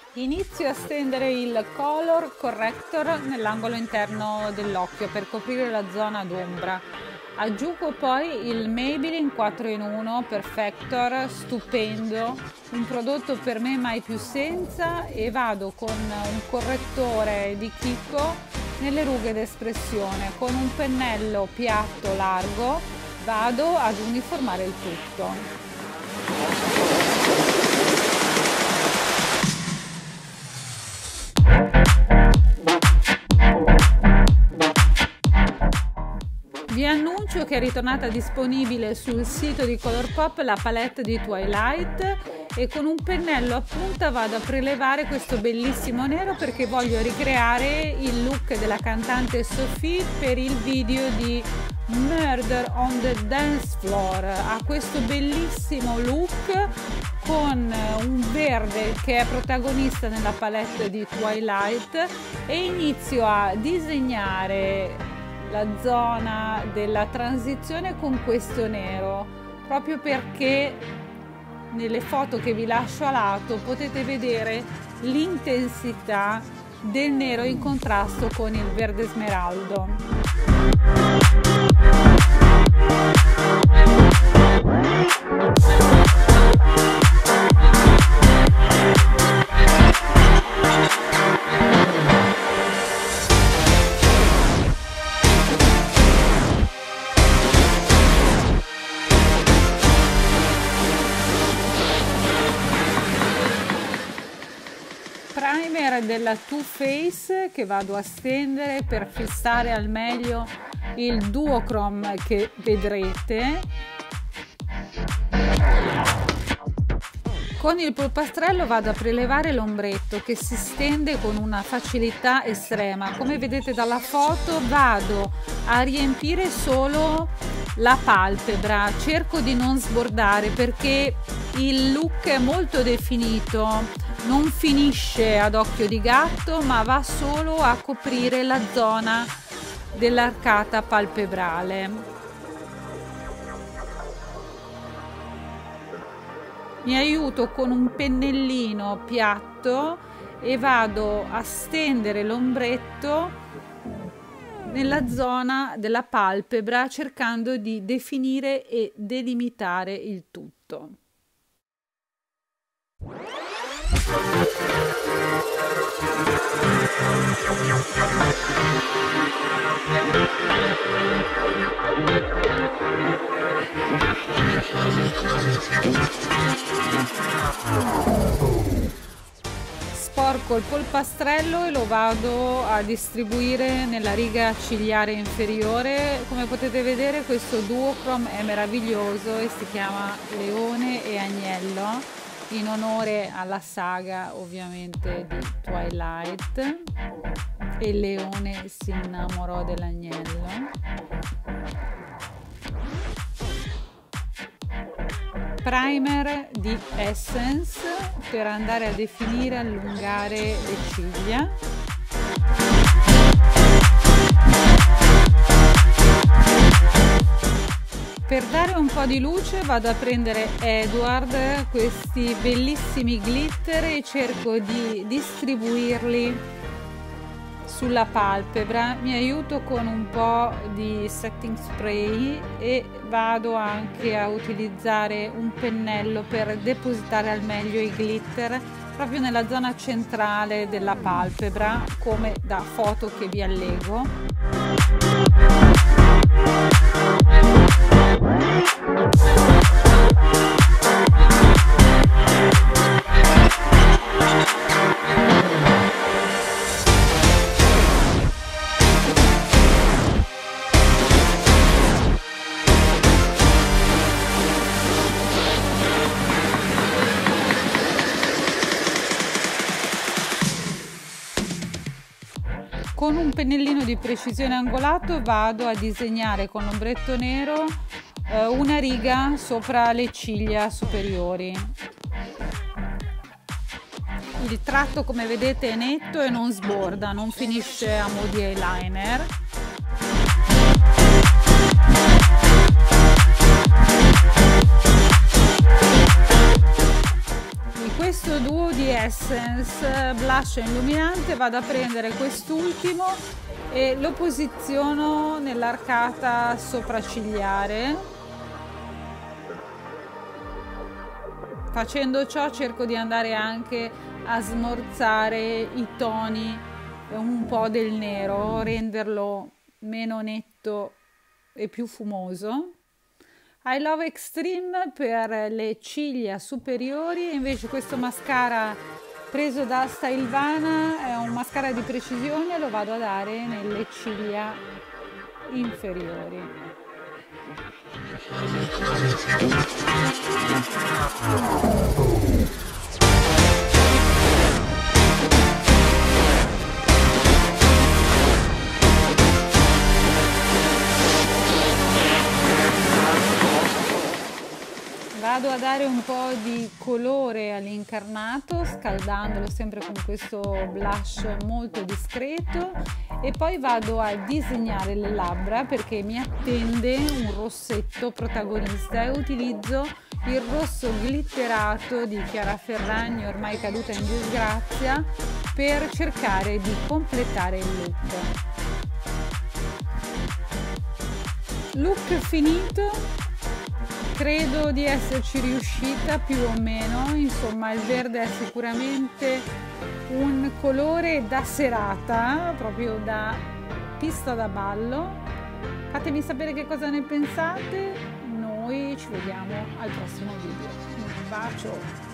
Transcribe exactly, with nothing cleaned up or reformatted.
Inizio a stendere il Color Corrector nell'angolo interno dell'occhio per coprire la zona d'ombra. Aggiungo poi il Maybelline quattro in uno Perfector, stupendo, un prodotto per me mai più senza, e vado con un correttore di Kiko nelle rughe d'espressione. Con un pennello piatto largo vado ad uniformare il tutto. Vi annuncio che è ritornata disponibile sul sito di Colourpop la palette di Twilight, e con un pennello a punta vado a prelevare questo bellissimo nero perché voglio ricreare il look della cantante Sophie per il video di Murder on the Dance Floor. Ha questo bellissimo look con un verde che è protagonista nella palette di Twilight, e inizio a disegnare la zona della transizione con questo nero, proprio perché nelle foto che vi lascio a lato potete vedere l'intensità del nero in contrasto con il verde smeraldo. Primer della Too Faced che vado a stendere per fissare al meglio il duochrome che vedrete. Con il polpastrello vado a prelevare l'ombretto che si stende con una facilità estrema. Come vedete dalla foto vado a riempire solo la palpebra, cerco di non sbordare perché il look è molto definito, non finisce ad occhio di gatto ma va solo a coprire la zona dell'arcata palpebrale. Mi aiuto con un pennellino piatto e vado a stendere l'ombretto nella zona della palpebra cercando di definire e delimitare il tutto. Sporco il polpastrello e lo vado a distribuire nella riga cigliare inferiore. Come potete vedere questo duochrome è meraviglioso e si chiama Leone e Agnello, in onore alla saga ovviamente di Twilight, e il leone si innamorò dell'agnello. Primer di Essence per andare a definire e allungare le ciglia. Per dare un po' di luce vado a prendere Edward, questi bellissimi glitter, e cerco di distribuirli sulla palpebra. Mi aiuto con un po' di setting spray e vado anche a utilizzare un pennello per depositare al meglio i glitter proprio nella zona centrale della palpebra, come da foto che vi allego. Con un pennellino di precisione angolato vado a disegnare con l'ombretto nero eh, una riga sopra le ciglia superiori. Il tratto, come vedete, è netto e non sborda, non finisce a mo' di eyeliner. questo duo di Essence blush illuminante vado a prendere quest'ultimo e lo posiziono nell'arcata sopraccigliare. Facendo ciò cerco di andare anche a smorzare i toni un po' del nero, renderlo meno netto e più fumoso. I Love Extreme per le ciglia superiori, e invece questo mascara preso da Stylevana è un mascara di precisione, lo vado a dare nelle ciglia inferiori. Vado a dare un po' di colore all'incarnato, scaldandolo sempre con questo blush molto discreto, e poi vado a disegnare le labbra perché mi attende un rossetto protagonista, e utilizzo il rosso glitterato di Chiara Ferragni, ormai caduta in disgrazia, per cercare di completare il look. Look finito. Credo di esserci riuscita più o meno, insomma il verde è sicuramente un colore da serata, proprio da pista da ballo. Fatemi sapere che cosa ne pensate, noi ci vediamo al prossimo video. Un bacio!